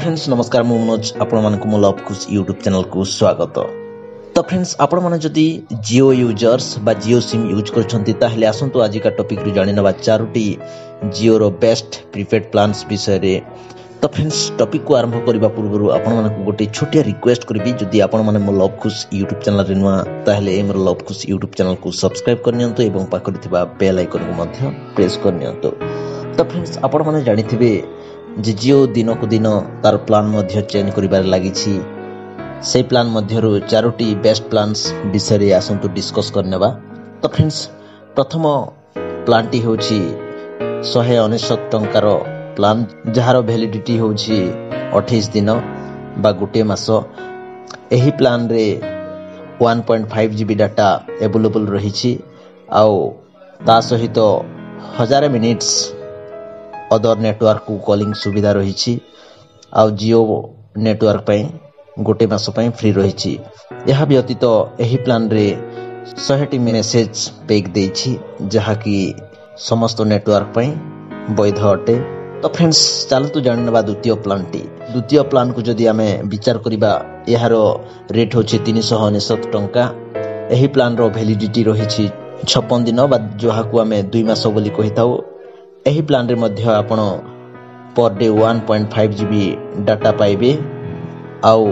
Friends नमस्कार मु मनोज आपण मानक मो लव खुश यूट्यूब चैनल को स्वागत। तो फ्रेंड्स आपण माने जदी जियो यूजर्स बा जियो सिम यूज करछंती ताहले आसंतु आज का टॉपिक रे जानि नबा चारोटी जियो रो बेस्ट प्रीपेड प्लान्स विषय रे। तो फ्रेंड्स टॉपिक को आरंभ करबा पूर्व आपण मानक गोटे छोटिया रिक्वेस्ट करबी जदी आपण माने मो लव खुश यूट्यूब चैनल रे नुआ ताहले एमर लव खुश यूट्यूब चैनल को सब्सक्राइब करनियंतो एवं पाखरि थिबा बेल आइकन को मध्य प्रेस करनियंतो। तो फ्रेंड्स आपण माने जानिथिबे जे जियो दिन को दिन तार प्लान मध्य चेंज करिबार लागिछि से प्लान मध्यरु चारोटी बेस्ट प्लान्स विषय रे आसंतु डिस्कस करनेबा। तो फ्रेंड्स प्रथम प्लान टी होछि 199 टंकार प्लान जहार वैलिडिटी होछि 28 दिन बा गोटे मास। एही प्लान रे 1.5 जीबी डाटा अवेलेबल रहिछि आउ ता सहित 1000 मिनिट्स अदर नेटवर्क को कॉलिंग सुविधा रही आउ जियो नेटवर्क पई गोटे मास पई फ्री रही। यह व्यतीत एही प्लान रे 100 मेसेज पैक देछि जहा कि समस्त नेटवर्क पई वैध अटे। तो फ्रेंड्स चलतु जानबा द्वितीय प्लान को जदि आमे विचार करिबा यार रेट होछि 399 टंका। एही प्लान रो वैलिडिटी रही 56 दिन बा जहा को आमे 2 मास बोली कहिताउ। एही प्लान रे मध्य आपण पर डे 1.5 जीबी डाटा पाइबे आउ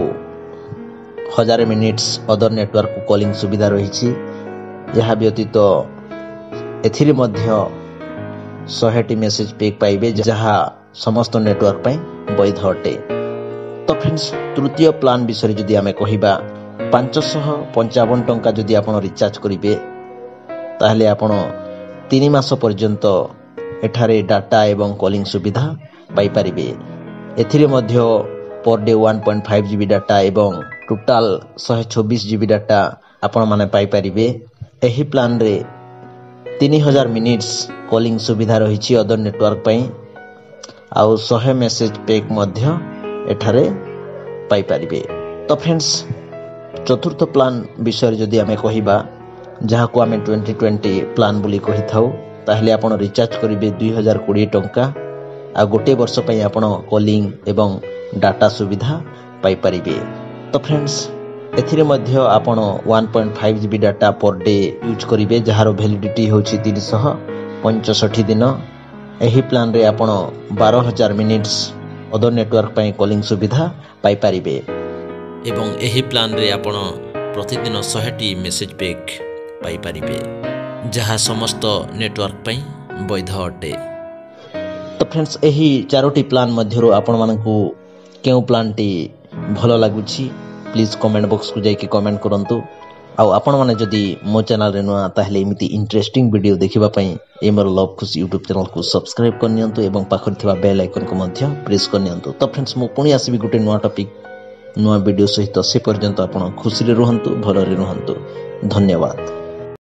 1000 मिनिट्स अदर नेटवर्क को कॉलिंग सुविधा रही। यह व्यतीत एथिरे मध्य 100 मेसेज पैक पाइबे जहा समस्त नेटवर्क पई वैध अटे। तो फ्रेंड्स तृतीय प्लान विषय जदि आमे कहिबा 555 टंका जदि आपण रिचार्ज करिवे ताहले आपण 3 मास पर्यंत एठारे डाटा एवं कॉलिंग सुविधा पाई परिबे। एथिरे मध्य पर डे 1.5 जीबी डाटा एवं टोटल 124 जीबी डाटा आपण माने पाई परिबे। एही प्लान रे 3000 मिनिट्स कॉलिंग सुविधा रही अदर नेटवर्क पई आउ 100 मेसेज पैक मध्य एठारे पाई परिबे। तो फ्रेंड्स चतुर्थ प्लान विषय जदि आमे कहिबा जहा को आमे 2020 प्लान बोली कहि थाउ ताहले आपण रिचार्ज करिवे 2020 टंका आ गोटे वर्ष पई आपण कॉलिंग एवं डाटा सुविधा पाई परिबे। तो फ्रेंड्स एथिरे मध्य आपण 1.5 GB data per day use करिवे जहार वैलिडिटी होछि 365 दिन। एही प्लान रे आपण 12000 मिनिट्स अदर नेटवर्क पई कॉलिंग सुविधा पाई परिबे एवं एही प्लान रे आपण प्रतिदिन 100 मेसेज पैक पाई परिबे जहा समस्त नेटवर्क पई वैध अटे। तो फ्रेंड्स एही चारोटी प्लान मध्यरु आपण मानकू केउ प्लान टी भलो लागुछि प्लीज कमेंट बॉक्स को जाई के कमेंट करंतु। आउ आपण माने जदी मो चैनल रे नुआ ताहले एमिति इंटरेस्टिंग वीडियो देखिबा पई एमर लव खुश यूट्यूब चैनल को सब्सक्राइब करनियंतु एवं पाखरि थिबा बेल आइकन को मध्य प्रेस करनियंतु। तो फ्रेंड्स मो पुनी आसीबी गुटे नुआ टॉपिक नुआ वीडियो सहित से पर्यंत आपण खुशी रे रहंतु भलो रे रहंतु। धन्यवाद।